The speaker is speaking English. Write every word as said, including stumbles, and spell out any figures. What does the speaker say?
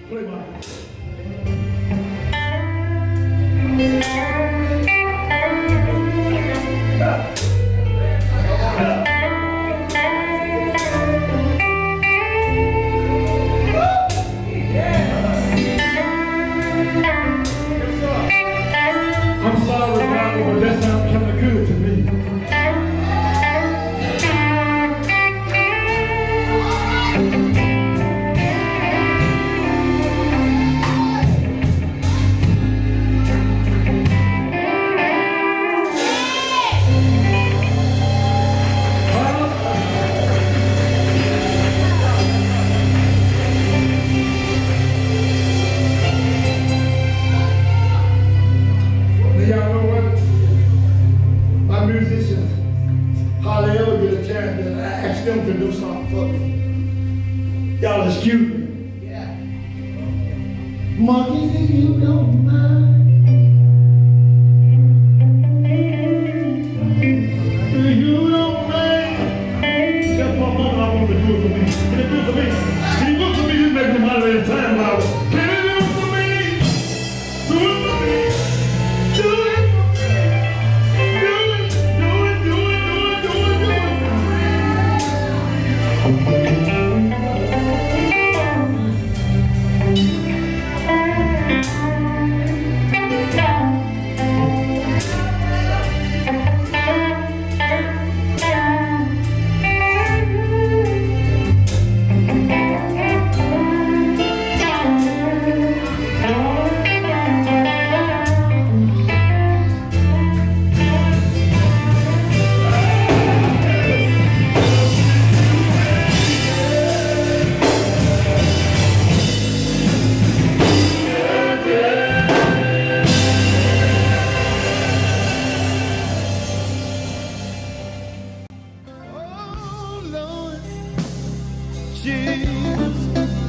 Play my. I'm sorry, Bible, but that sounds kind of good to me. Them to do something for me. Y'all excuse me. Yeah. Marcus, if you don't mind. If you don't mind. That's what mama I want to do it for me. Can it do it for me? Can you do it for me? This makes me holler every time I was. Can it do it for me? Do it for me. Do it. Jesus.